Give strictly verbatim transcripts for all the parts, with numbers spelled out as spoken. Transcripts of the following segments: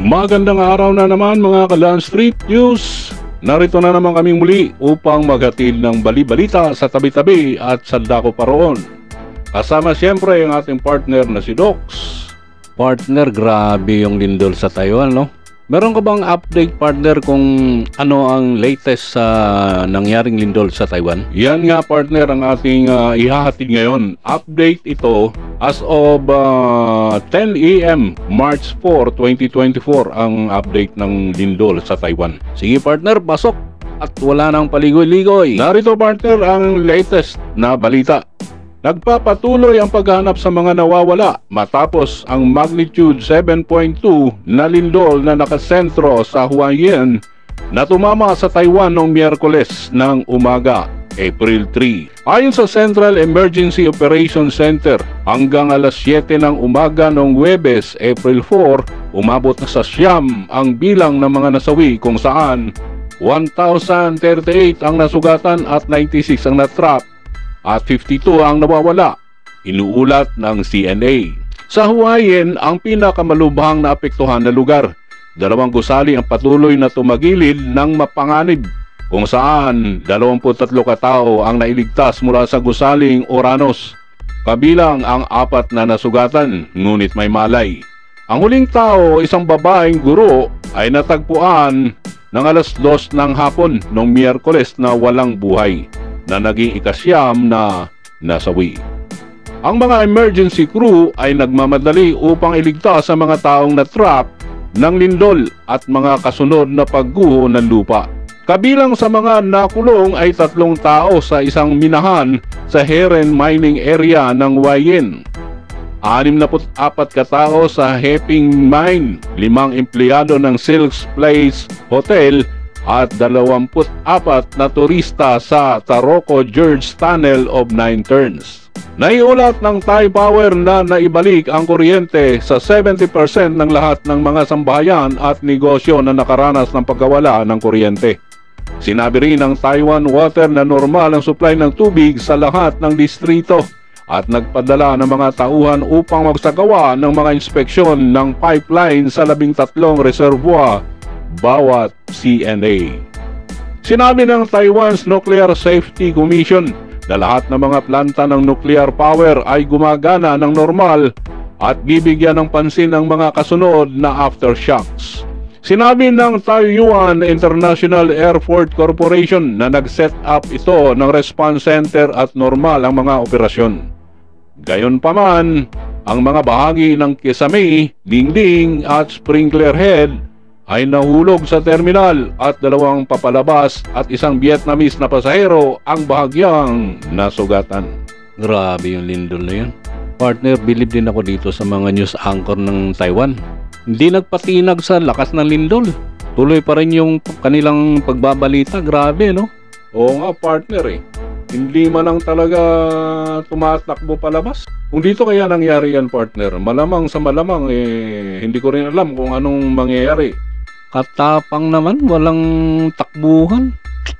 Magandang araw na naman mga Kalan Street News. Narito na naman kaming muli upang maghatid ng bali-balita sa tabi-tabi at sandako paroon. Kasama siyempre ang ating partner na si Dox. Partner, grabe yung lindol sa Taiwan, no? Meron ka bang update, partner, kung ano ang latest sa nangyaring lindol sa Taiwan? Yan nga, partner, ang ating uh, ihahatid ngayon. Update ito as of uh, ten A M March fourth, twenty twenty-four ang update ng lindol sa Taiwan. Sige, partner, pasok at wala nang paligoy-ligoy. Narito, partner, ang latest na balita. Nagpapatuloy ang paghahanap sa mga nawawala matapos ang magnitude seven point two na lindol na nakasentro sa Hualien na tumama sa Taiwan noong Miyerkules ng umaga, April three. Ayon sa Central Emergency Operations Center, hanggang alas siyete ng umaga noong Huwebes, April four, umabot na sa siyam ang bilang ng mga nasawi kung saan one thousand thirty-eight ang nasugatan at ninety-six ang natrap at fifty-two ang nawawala, inuulat ng C N A. Sa Hualien, ang pinakamalubhang naapektuhan na lugar. Dalawang gusali ang patuloy na tumagilid ng mapanganib, kung saan dalawampu't tatlo katao ang nailigtas mula sa gusaling Oranos, kabilang ang apat na nasugatan, ngunit may malay. Ang huling tao, isang babaeng guro, ay natagpuan ng alas dos ng hapon noong Miyerkules na walang buhay, na naging ikasyam na nasawi. Ang mga emergency crew ay nagmamadali upang iligtas sa mga taong natrap ng lindol at mga kasunod na pagguho ng lupa. Kabilang sa mga nakulong ay tatlong tao sa isang minahan sa Heren Mining Area ng Hualien, anim na apat katao sa Heping Mine, limang empleyado ng Silks Place Hotel at dalawamput apat na turista sa Taroko Gorge Tunnel of Nine Turns. Naiulat ng Thai Power na naibalik ang kuryente sa seventy percent ng lahat ng mga sambahayan at negosyo na nakaranas ng pagkawala ng kuryente. Sinabi rin ng Taiwan Water na normal ang supply ng tubig sa lahat ng distrito at nagpadala ng mga tauhan upang magsagawa ng mga inspeksyon ng pipeline sa labing tatlong reservoir bawat C N A. Sinabi ng Taiwan's Nuclear Safety Commission na lahat ng mga planta ng nuclear power ay gumagana ng normal at bibigyan ng pansin ang mga kasunod na aftershocks. Sinabi ng Taiyuan International Airport Corporation na nag-set up ito ng response center at normal ang mga operasyon. Gayunpaman, ang mga bahagi ng kisame, dingding at sprinkler head ay nahulog sa terminal at dalawang papalabas at isang Vietnamese na pasahero ang bahagyang nasugatan. Grabe yung lindol na yun. Partner, bilib din ako dito sa mga news anchor ng Taiwan. Hindi nagpatinag sa lakas ng lindol. Tuloy pa rin yung kanilang pagbabalita. Grabe, no? Oo nga, partner eh. Hindi man lang talaga tumatakbo palabas. Kung dito kaya nangyari yan, partner, malamang sa malamang eh, hindi ko rin alam kung anong mangyayari. Katapang naman, walang takbuhan.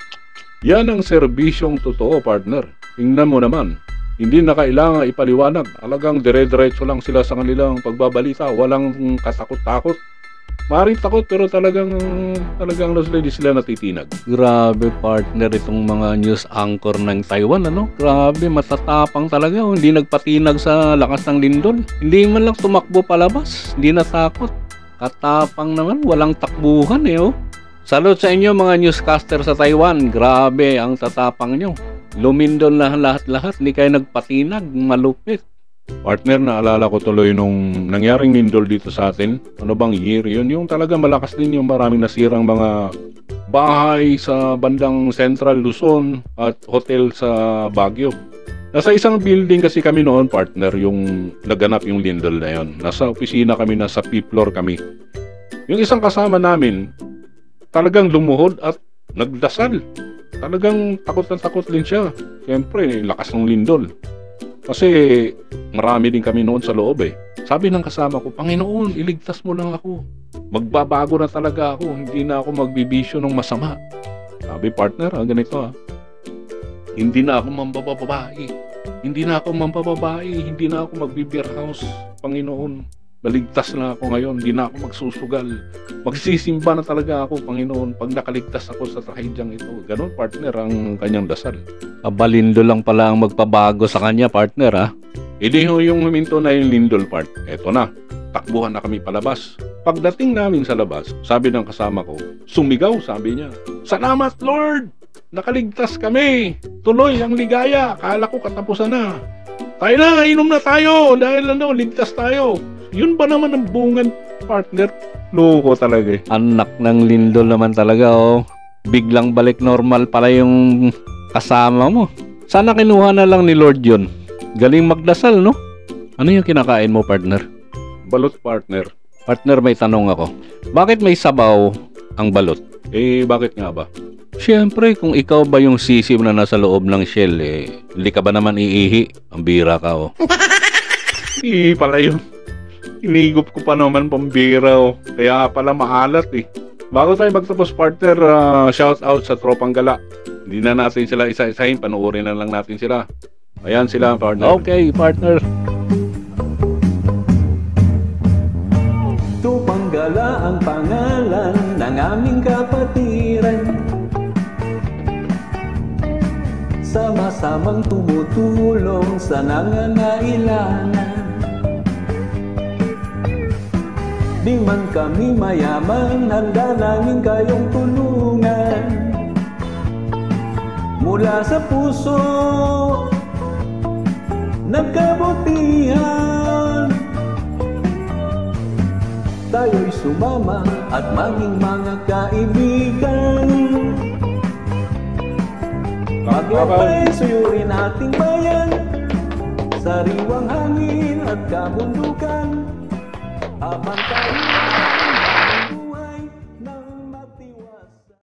Yan ang serbisyong totoo, partner. Tingnan mo naman, hindi na kailangan ipaliwanag. Talagang dire-diretso lang sila sa kanilang pagbabalita. Walang katakot-takot. Maring takot pero talagang talagang hindi sila natitinag. Grabe, partner, itong mga news anchor ng Taiwan, ano? Grabe, matatapang talaga. Oh. Hindi nagpatinag sa lakas ng lindol. Hindi man lang tumakbo palabas. Hindi natakot. Katapang naman, walang takbuhan eh, oh. Salute sa inyo mga newscaster sa Taiwan. Grabe ang tatapang nyo. Lumindol na lahat-lahat, hindi kayo nagpatinag. Malupit. Partner, naalala ko tuloy nung nangyaring lindol dito sa atin. Ano bang year yun? Yung talaga malakas din yung maraming nasirang mga bahay sa bandang Central Luzon at hotel sa Baguio. Nasa isang building kasi kami noon, partner, yung naganap yung lindol na yun. Nasa opisina kami, nasa fifth floor kami. Yung isang kasama namin, talagang lumuhod at nagdasal. Talagang takot na takot din siya. Siyempre, lakas ng lindol. Kasi marami din kami noon sa loob eh. Sabi ng kasama ko, Panginoon, iligtas mo lang ako. Magbabago na talaga ako. Hindi na ako magbibisyo ng masama. Sabi, partner, ah, ganito ah. Hindi na ako mambababae. Hindi na ako mambababae. Hindi na ako magbe-beer house, Panginoon. Baligtas na ako ngayon, hindi na ako magsusugal. Magsisimba na talaga ako, Panginoon, pag nakaligtas ako sa trahedyang ito. Ganon, partner, ang kanyang dasal. Abalindo lang pala ang magpabago sa kanya, partner, ha? Hindi ho yung huminto na yung lindol part. Eto na, takbuhan na kami palabas. Pagdating namin sa labas, sabi ng kasama ko, sumigaw, sabi niya, "Salamat, Lord! Nakaligtas kami! Tuloy ang ligaya! Akala ko katapusan na. Tayo na, inom na tayo! Dahil ano, ligtas tayo!" Yun ba naman ang bungan, partner? Loko talaga eh. Anak ng lindol naman talaga, oh. Biglang balik normal pala yung kasama mo. Sana kinuha na lang ni Lord yun. Galing magdasal, no? Ano yung kinakain mo, partner? Balot, partner. Partner, may tanong ako. Bakit may sabaw ang balot? Eh, bakit nga ba? Siyempre, kung ikaw ba yung sisim na nasa loob ng shell, eh, hindi ka ba naman iihi? Ang bira ka, oh. Hindi pala yun. Inigop ko pa naman pambira, oh. Kaya pala maalat, eh. Bago tayo magtapos, partner, uh, shout out sa Tropang Gala. Hindi na natin sila isa-isahin, panuorin na lang natin sila. Ayan sila, partner. Okay, partner. Tropang Gala ang pangalan ng aming kapatiran. Sama-samang tumutulong sa nangangailangan. Di man kami mayaman, handa namin kayong tulungan. Mula sa puso, nagkabutihan. Tayo'y sumama at maging mga kaibigan. Maglakbay, suyurin ating bayan, sariwang hangin at kabundukan. Habang tayo